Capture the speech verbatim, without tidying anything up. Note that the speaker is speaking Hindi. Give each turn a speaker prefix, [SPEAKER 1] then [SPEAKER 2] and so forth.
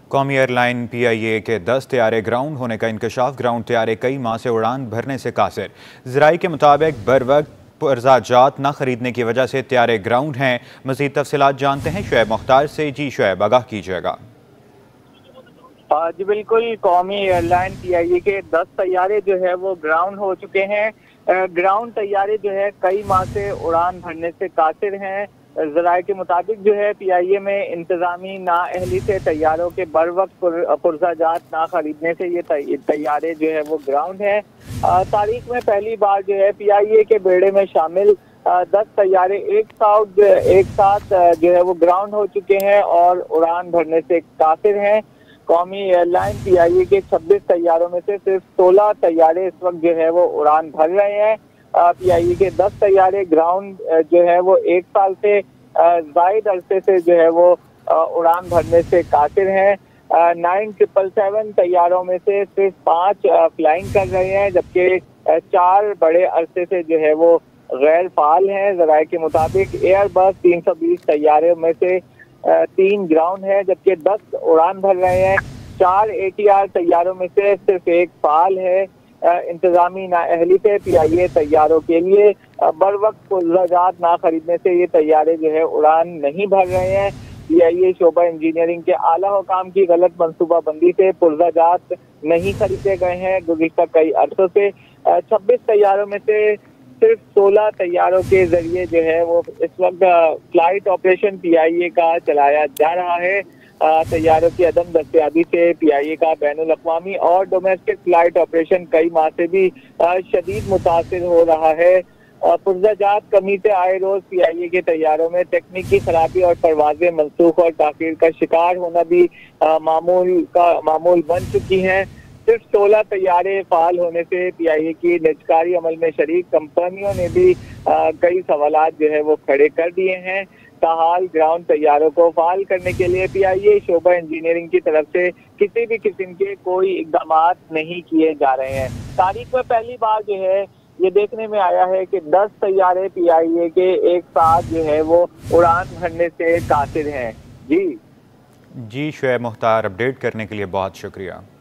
[SPEAKER 1] कौमी एयरलाइन पी आई ए के दस तैयारे ग्राउंड होने का इंकशाफ। ग्राउंड तैयारे कई माह से उड़ान भरने से कासिर। ज़राई के मुताबिक बर वक्त पुर्जाजात न खरीदने की वजह से तैयारे ग्राउंड हैं। मज़ीद तफसीलात जानते हैं शुएब मुख्तार से। जी शुएब, आगाह कीजिएगा।
[SPEAKER 2] जी बिल्कुल, कौमी एयरलाइन पी आई ए के दस तैयारे जो है वो ग्राउंड हो चुके हैं। ग्राउंड तैयारे जो है कई माह से उड़ान भरने से कासिर हैं। ज़राए के मुताबिक जो है पी आई ए में इंतजामी नाअहली से तैयारों के बर वक्त पुर्जाजात ना खरीदने से ये तैयारे जो है वो ग्राउंड है। तारीख में पहली बार जो है पी आई ए के बेड़े में शामिल दस तैयारे एक साथ एक साथ जो है वो ग्राउंड हो चुके हैं और उड़ान भरने से कासिर हैं। कौमी एयरलाइन पी आई ए के छब्बीस तैयारों में से सिर्फ सोलह तैयारे इस वक्त जो है वो उड़ान भर रहे हैं। पी आई ए के दस तैयारे ग्राउंड जो है वो एक साल से जायद अरसे से जो है वो उड़ान भरने से कासिर हैं। नाइन ट्रिपल सेवन तैयारों में से सिर्फ पाँच फ्लाइंग कर रहे हैं, जबकि चार बड़े अरसे से जो है वो गैर फाल हैं। ज़राए के मुताबिक एयरबस तीन सौ बीस तैयारों में से तीन ग्राउंड है, जबकि दस उड़ान भर रहे हैं। चार ए टी आर तैयारों में से सिर्फ एक फाल है। इंतजामी नाअहली से पी आई ए तैयारों के लिए बर वक्त पुर्जाजात ना खरीदने से ये तैयारे जो है उड़ान नहीं भर रहे हैं। P I A Shobha engineering के आला हुकाम की गलत मनसूबाबंदी से पुर्जाजात नहीं खरीदे गए हैं। गुज़िश्ता कई अरसों से छब्बीस तैयारों में से सिर्फ सोलह तैयारों के जरिए जो है वो इस वक्त flight operation P I A का चलाया जा रहा है। तैयारों की अदम दस्तयाबी से पी आई ए का बैनुल अक़वामी और डोमेस्टिक फ्लाइट ऑपरेशन कई माह से भी शदीद मुतासिर हो रहा है। पुर्जाजात कमी से आए रोज पी आई ए के तैयारों में तकनीकी खराबी और परवाजें मनसूख और ताख़ीर का शिकार होना भी मामूल का मामूल बन चुकी हैं। सिर्फ सोलह तैयारे फाल होने से पी आई ए की निजकारी अमल में शरीक कंपनियों ने भी आ, कई सवालात जो है वो खड़े कर दिए हैं। ताहाल ग्राउंड तैयारों को फाल करने के लिए P I A Shobha engineering की तरफ से किसी भी किस्म के कोई इकदाम नहीं किए जा रहे हैं। तारीख में पहली बार जो है ये देखने में आया है कि दस तैयारे पी आई ए के एक साथ जो है वो उड़ान भरने से कासिर हैं। जी
[SPEAKER 1] जी शुएब मुख्तार, अपडेट करने के लिए बहुत शुक्रिया।